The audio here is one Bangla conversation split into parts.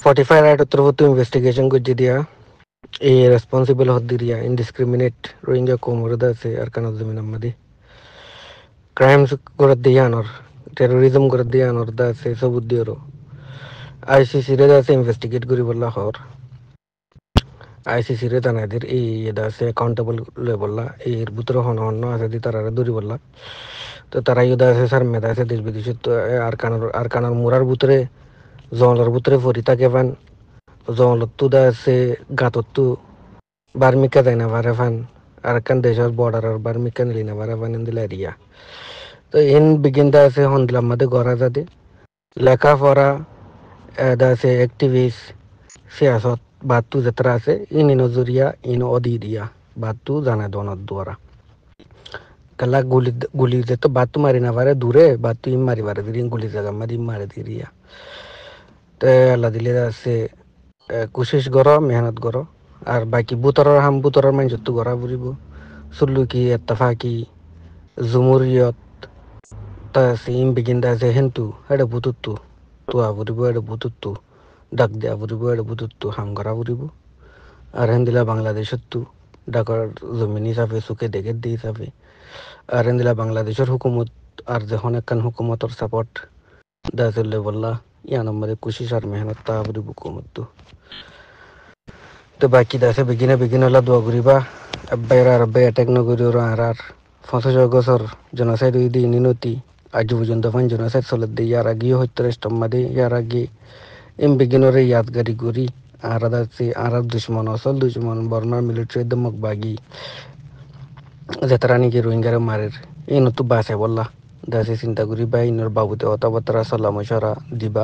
45 right उत्तर investigation को जिदिया responsible hot diria indiscriminate Rohingya komurda se arkana zamina madi crimes gordiyan or terrorism gordiyan or da se sabuddiro ICC re da se investigate guri bolla hor ICC re tanadir da se accountable le bolla butro hono ase di tarare duri bolla to tara yuda se sar meda se desh bideshit arkanar murar butre zonlar butre forita kevan zonlottu da se gatottu barmika daina varefan arkan deshar border or barmika lina varefan in the area so in begin da se hondla made gora jade leka fora da se activists siyasat batu jatra se in inozuria in odidia batu jana donat dwara kala guli de to batu mari na vare dure batu im mari vare dirin guli jaga mari mari diria te alla dile da se कोशिश करो मेहनत करो और बाकी बुतरर हम बुतरर मान जत्तु गरा बुरिबो सुलुकी इत्तफाकी जुमुरियत तसीम बिगिंदा से हेंतु एडे बुतुत्तु तु आबुरिबो एडे बुतुत्तु डाक दे आबुरिबो एडे बुतुत्तु हम गरा बुरिबो और हेंदिला बांग्लादेशत्तु डाकर जमीनी साफे सुके देगे दी साफे और हेंदिला बांग्लादेशर हुकूमत और जहन एकन हुकूमतर सपोर्ट दासले वल्ला या नंबर कोशिश और मेहनत ता आबुरिबो हुकूमत्तु तो बाकी दासे बिगिने ला दुआ गुरिबा अब्बाई अटैक न गुरिरो आरार 50 বছর জনসাইড উইদি নিনতি আজ পর্যন্ত ফান জনসাইড চলতে ইয়ার আগে হইতে রেস্টমাদে ইয়ার আগে এম বিগিনরে ইয়াদগারি গুরি আরাদাসে আরার দুশ্মন অসল দুশ্মন বর্মার মিলিটারি দমক বাগি যেতারানি কি রোহিঙ্গারে মারের এই নতু বাসে বললা দাসে চিন্তা করি বা ইনর বাবুতে অতাবতরা সালাম ইশারা দিবা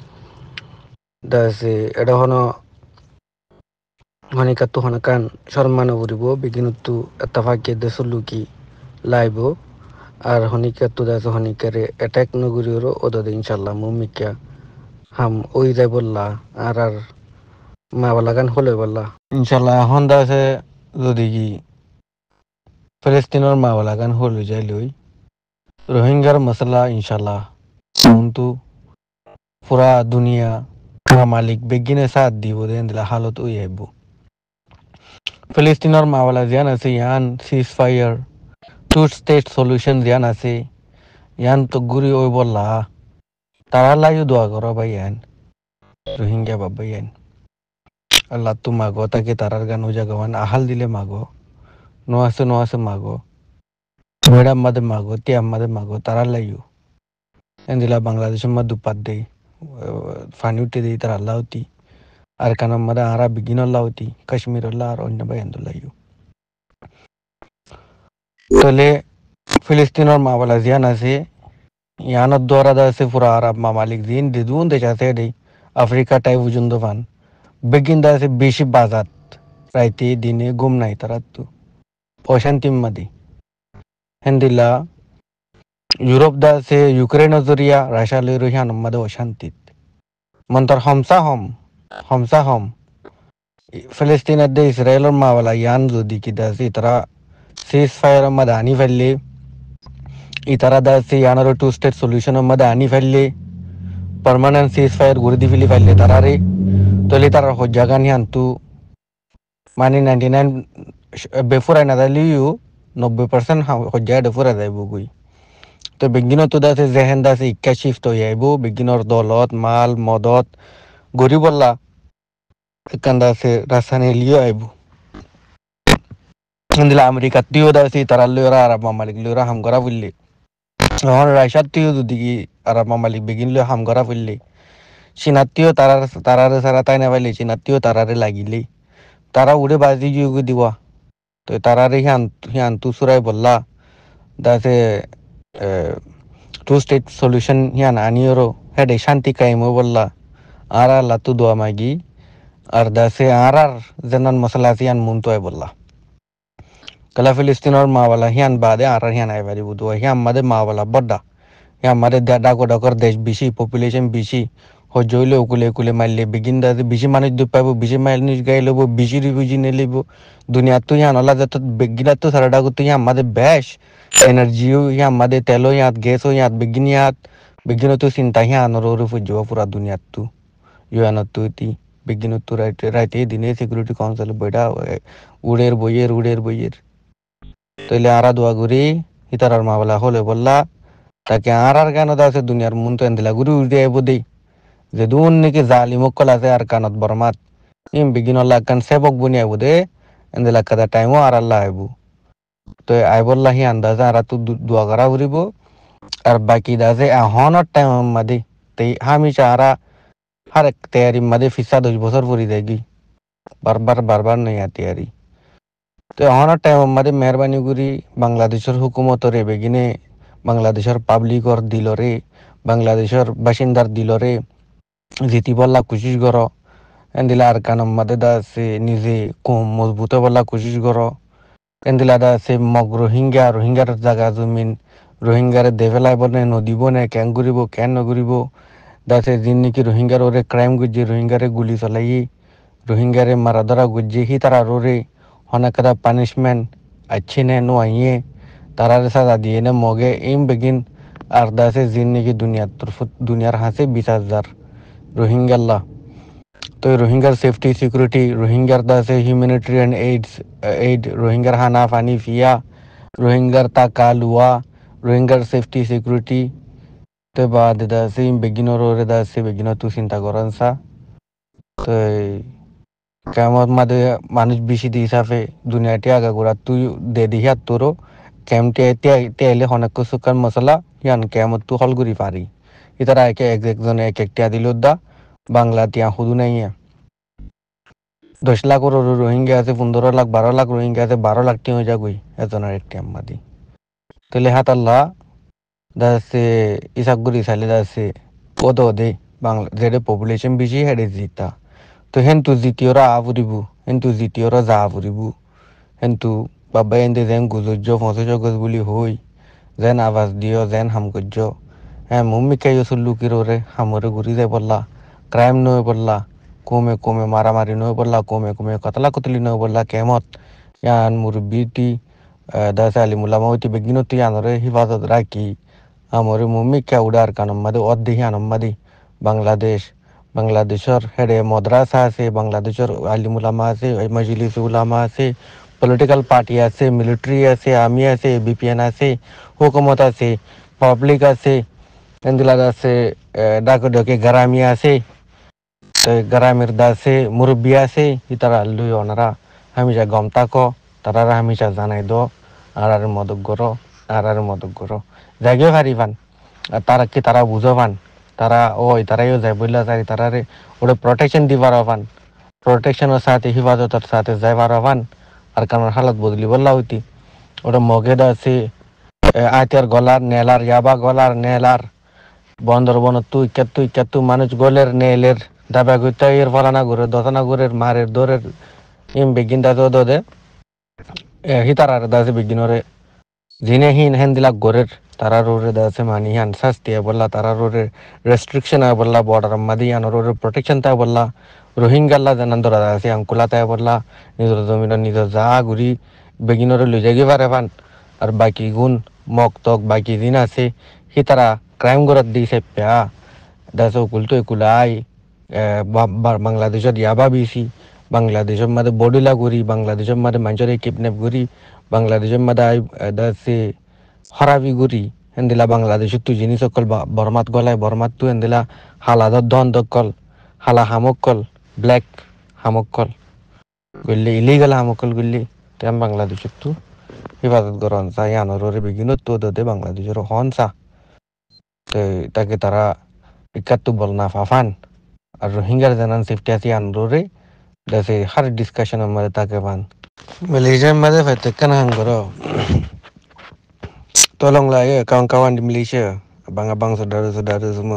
দাসে এটা হনো Honikatu honakan Sharmana Uribo begin to Atafaki de Suluki Laibo আর হনিকাতু দাস হনিকারে অ্যাটাক নগুরিরো ওদা ইনশাআল্লাহ মুমিকা হাম ওই যাই বললা আর মা বালাগান হলে বললা ইনশাআল্লাহ এখন দাসে যদি কি ফিলিস্তিনের মা বালাগান হলে যাই লই রোহিঙ্গার মশলা ইনশাআল্লাহ কিন্তু পুরা দুনিয়া মালিক বেগিনে সাথ দিব দেন দিলা হালত ওই হইব ফিলিস্তিনের মা বালা জিয়ান আছে ইয়ান ceasefire two state solution জিয়ান আছে ইয়ান তো গুরি ওই বললা তারা লাইও দোয়া করো ভাইয়ান রোহিঙ্গা বাবাইয়ান আল্লাহ তু মাগো তাকে তারার গান উজাগওয়ান আহাল দিলে মাগো নোয়াসে মাগো মেডাম মাদে মাগো তিয়াম মাদে মাগো তারা লাইও এন্দিলা বাংলাদেশের মা দুপাত দেই ফানি উঠে দেই তারা আল্লাহতি আর কানাম মাদে আরা বিগিন আল্লাহতি কাশ্মীর আল্লাহ আর অন্য বাইন্দুল্লাইও তাহলে ফিলিস্তিনের মা বালা জিয়ান আছে ইয়ানত দ্বারা দাসে পুরা আরব মামালিক দিন দিদুন দেশাছে দেই আফ্রিকা টাই পর্যন্ত ফান বেগিন দাসে বেশি বাজাত রাইতে দিনে ঘুম নাই তারাত তো অশান্তিম মাদি হেন্দিলা ইউরোপ দাসে ইউক্রেন জরিয়া রাশিয়া লই রহিয়ান মাদে অশান্তিত মন্তর হমসা হম ফিলিস্তিনের দে ইসরায়েলের মা বালা ইয়ান যদি কি দাসে তারা সিজ ফায়ার মাদে আনি ফেললে ইতারা দাসে ইয়ানার টু স্টেট সলিউশন মাদে আনি ফেললে পার্মানেন্ট সিজ ফায়ার ঘুরে দি ফেলি ফেললে তারারে তলে তারা হজ্জাগান ইয়ান্তু মানে 99 বেফুরাই না দিলেও 90% হজ্জা ডেফুরা যাইব গই তো বেগিনত তো দাসে জেহেন দাসে ইক্কা শিফট হয়ে আইব বেগিনর দলত মাল মদত গরিবল্লা একান দাসে রাসানে লিও আইব দিলা আমেরিকা তিও দাসে তারা লইরা আরব মালিক লইরা হাম করা বললে এখন রাশিয়া তিও যদি কি আরব মালিক বেগিন লই হাম করা বললে চীনাতিও তারারে সারা তাই না পাইলে চীনাতিও তারারে লাগিলে তারা উড়ে বাজি গিয়ে দিবা তো তারারে হিয়ান তু সুরাই বললা দাসে টু স্টেট সলিউশন হিয়ান আনিওরো হেডে শান্তি কায়েমো বললা আর আল্লাহ তু দোয়া মাগি আর দাসে আর জেনান মশলা হিয়ান মুনতোয় বললা কলা ফিলিস্তিনের মা বালা হিয়ান বাদে আর হিয়ান আই পারিব দোয়া হিয়ান মাদে মা বালা বড্ডা হিয়ান মাদে ডাকর দেশ বেশি পপুলেশন বেশি হজইলে উকুলে মারলে বিগিন দাদে বেশি মানুষ দুধ পাইব বেশি মাইল নিজ গাই লব বেশি রিফিউজি নিয়ে লিব দুনিয়া তো ইয়ান আল্লাহ যত বেগিনা তো সারা ডাকু তো ইয়ান মাদে বেশ এনার্জিও ইয়ান মাদে তেলো ইয়াত গ্যাসও ইয়াত বেগিন তো চিন্তা ইয়ান রিফিউজি পুরা দুনিয়াত তো UNOTUTI begin to write dine Security Council beda uder boyer tole ara dua guri hitarar mabala hole bolla take arar gano da se dunyar munto endila guri ude bodi je dun niki zali mokola se ar kanot bormat im begin olla kan sebok bunia bude endila kada time aralla aibu to ai bolla hi andaza ara tu dua gara uribo আর বাকি দাসে হনর টাইম মাদে তে হামি চারা हर एक तैयारी मध्ये फिसा 10 বছর পরি যায়গি বারবার নাই তৈয়ারি তো হনর টাইম मध्ये মেহরবানি করি বাংলাদেশের হুকুমতরে বেগিনে বাংলাদেশের পাবলিকর দিলরে বাংলাদেশের বাসিন্দার দিলরে জিতি বল্লা কোশিশ কর এন্দিলা আর কানম মাদে দাসে নিজে কম মজবুত বল্লা কোশিশ কর এন্দিলা দাসে মগ রোহিঙ্গার জায়গা জমিন রোহিঙ্গারে দেভেলাই বনে নদী বনে কেন ঘুরিব কেন নঘুরিব দাসে যিন নাকি রোহিঙ্গার ওরে ক্রাইম গুজে রোহিঙ্গারে গুলি চলাই রোহিঙ্গারে মারা ধরা গুজে হি তারা রোরে হনাকদা পানিশমেন্ট अच्छे ने नो आइए तारारे साजा दिए ने मोगे इम बेगिन আর দাসে যিন নাকি দুনিয়ার হাসে 20,000 রোহিঙ্গাল্লা তো রোহিঙ্গার সেফটি সিকিউরিটি রোহিঙ্গার দাসে হিউম্যানিটেরিয়ান এইড রোহিঙ্গার হানা পানি ফিয়া রোহিঙ্গার তাকা লুয়া রোহিঙ্গার সেফটি সিকিউরিটি তো বাদ দাসে বেগিনর ওরে দাসে বেগিনর তু চিন্তা করেন সা তো কেমন মাদে মানুষ বেশি দি হিসাবে দুনিয়াটি আগা গোড়া তুই দে দিহিয়া তোরও কেমটি তেলে হনেক সুকান মশলা ইয়ান কেমন তু হল গুড়ি পারি ইতারা একজনে একটিয়া দিল দা বাংলা টিয়া হুদু নাই 10 লাখ রোহিঙ্গা আছে 15 লাখ 12 লাখ রোহিঙ্গা আছে 12 লাখ টিয়া হয়ে যাগুই এজনের একটি আমাদি তাহলে হাতাল্লা দাসে ইসাগুড়ি সাইলে দাসে পদ দে বাংলা যেটা পপুলেশন বেশি হেডে জিতা তো হেন্তু জিতিওরা আবুরিবু হেন্তু জিতিওরা যা আবুরিবু হেন্তু বাবা এন্দে যেন গুজর্য ফসজ গজ বুলি হই যেন আৱাজ দিও যেন হাম গজ্য হ্যাঁ মুম্মি কাইও সুল্লুকির ওরে হামরে ঘুরি যায় বললা ক্রাইম নয় বললা কমে মারামারি নয় বললা কমে কতলা কতলি নয় বললা কেমত ইয়ান মুরব্বিটি দাসে আলিমুল্লামা হইতে বেগিনতি আনরে হিফাজত রাখি আমরে মুম্মি কা উড়ার কানম মাদে অদ্দেহি আনম মাদি বাংলাদেশের হেডে মাদ্রাসা আছে বাংলাদেশের আলিমুলামা আছে মজলিস উলামা আছে পলিটিক্যাল পার্টি আছে মিলিটারি আছে আর্মি আছে বিপিএন আছে হুকুমত আছে পাবলিক আছে এন্দিলা আছে ডাকে গ্রামি আছে গ্রামের দাসে মুরব্বী আছে ইতারা লুই ওনারা হামিজা গমতা ক তারা হামিজা জানাই দ আর মদক গর জাগে হারিবান তারা বুঝবান তারা তারাইও যায় বললা তারি তারারে ওটা প্রোটেকশন দিবার আহ্বান প্রোটেকশনের সাথে হিফাজতের সাথে যাইবার আহ্বান আর কারণ হালত বদলি বললা হইতি ওটা মগেদ আছে আইতের গলার নেলার ইয়াবা গলার নেলার বন্দরবন তুই কেতু মানুষ গলের নেলের দাবা গইতা এর ফলানা ঘুরে দশানা ঘুরের মারের দরের ইম বেগিন দাদে দে হিতারার দাসে বেগিনরে জিনে হিন হেন্দিলা গোরের তারা রোরে দাসে মানি হান শাস্তি বললা তারা রোরে রেস্ট্রিকশন বললা বর্ডার মাদি আন রোরে প্রোটেকশন তা বললা রোহিঙ্গাল্লা জানান্দরা দাসে আঙ্কুলা তাই বললা নিজের জমিন নিজের যা ঘুরি বেগিনরে লই যাই পারে পান আর বাকি গুণ মক তক বাকি দিন আছে সি তারা ক্রাইম গরত দিছে পেয়া দাসে উকুলতো একুলাই বাংলাদেশত ইয়াবা বেশি বাংলাদেশের মধ্যে বডিলা করি বাংলাদেশের মধ্যে মানুষের কিডন্যাপ করি বাংলাদেশের মধ্যে দাসে হরাবি করি হেন্দিলা বাংলাদেশের তুই জিনিস অকল বরমাত গলায় বরমাত তুই হেন্দিলা হালাদত দন দকল হালা হামকল ব্ল্যাক হামকল গল্লি ইলিগাল হামকল গল্লি তেম বাংলাদেশের তু হিফাজত করন চা ইয়ানরে বিঘিনত তো দে বাংলাদেশের হন চা তাকে তারা ইকাত্তু বল না ফাফান আর রোহিঙ্গার জানান সেফটি আছে আনরে দেশে হার ডিসকাশনের মধ্যে তাকে পান মালয়েশিয়ার মধ্যে ফেতেকান হাঙ্গর tolong lah ya kawan-kawan di Malaysia abang-abang saudara-saudara semua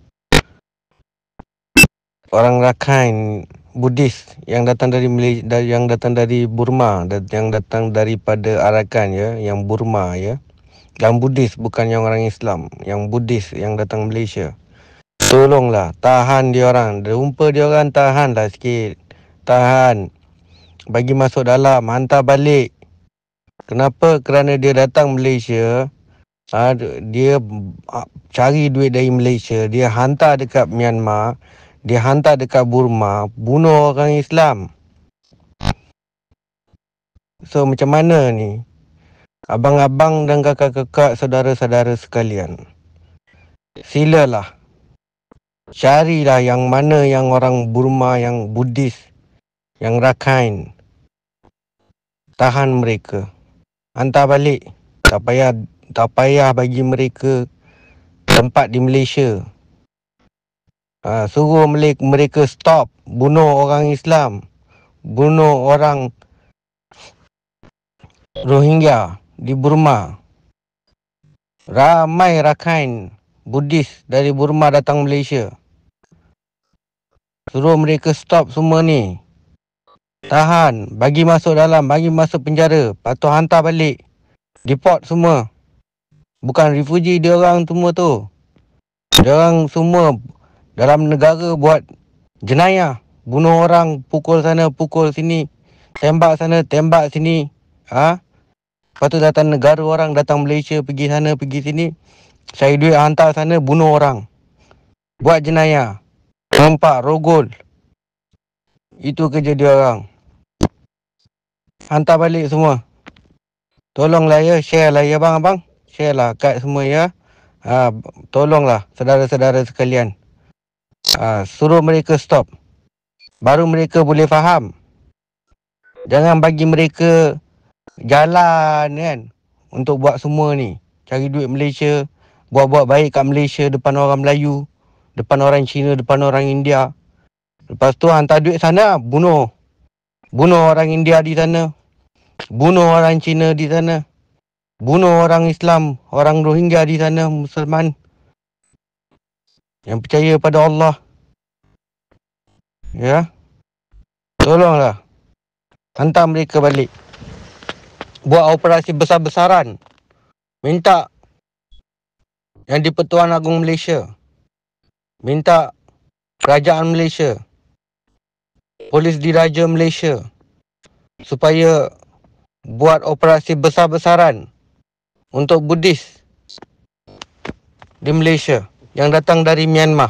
orang Rakhine Buddhis yang datang dari Malaysia yang datang dari Burma dan yang datang daripada Arakan ya yang Burma ya yang Buddhis bukan yang orang Islam yang Buddhis yang datang Malaysia tolonglah tahan dia orang rumpa dia orang tahanlah sikit tahan bagi masuk dalam hantar balik kenapa kerana dia datang Malaysia dia cari duit dari Malaysia dia hantar dekat Myanmar Dia hantar dekat Burma, bunuh orang Islam. So macam mana ni? Abang-abang dan kakak-kakak, saudara-saudara sekalian, silalah carilah yang mana yang orang Burma, yang Buddhis, yang Rakhine. Tahan mereka, hantar balik. Tak payah bagi mereka tempat di Malaysia. Suruh mereka stop bunuh orang Islam, bunuh orang Rohingya di Burma. Ramai Rakhine Buddhis dari Burma datang Malaysia. Suruh mereka stop semua ni. Tahan, bagi masuk dalam, bagi masuk penjara, lepas tu hantar balik. Deport semua. Bukan refugee dia orang semua tu. Dia orang semua dalam negara buat jenayah. Bunuh orang, pukul sana, pukul sini. Tembak sana, tembak sini. Lepas tu datang negara orang, datang Malaysia, pergi sana, pergi sini. Cari duit, hantar sana, bunuh orang. Buat jenayah. Rompak, rogol. Itu kerja dia orang. Hantar balik semua. Tolonglah ya, share lah ya abang. Share lah kat semua ya. Tolonglah saudara-saudara sekalian. Suruh mereka stop. Baru mereka boleh faham. Jangan bagi mereka jalan kan untuk buat semua ni. Cari duit Malaysia, buat-buat baik kat Malaysia depan orang Melayu, depan orang Cina, depan orang India. Lepas tu hantar duit sana, bunuh orang India di sana, bunuh orang Cina di sana, bunuh orang Islam, orang Rohingya di sana, Musliman yang percaya pada Allah. Ya, tolonglah hantar mereka balik. Buat operasi besar-besaran. Minta yang di-Pertuan Agong Malaysia, minta Kerajaan Malaysia, Polis Diraja Malaysia, supaya buat operasi besar-besaran untuk Buddhis di Malaysia yang datang dari Myanmar.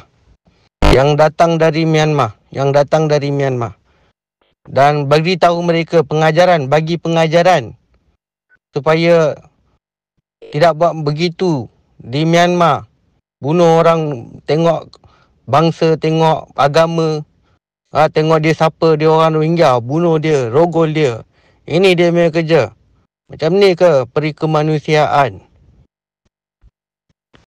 Dan bagi tahu mereka bagi pengajaran supaya tidak buat begitu di Myanmar. Bunuh orang, tengok bangsa, tengok agama, tengok dia siapa, dia orang Rohingya, bunuh dia, rogol dia. Ini dia punya kerja. Macam ni ke peri kemanusiaan?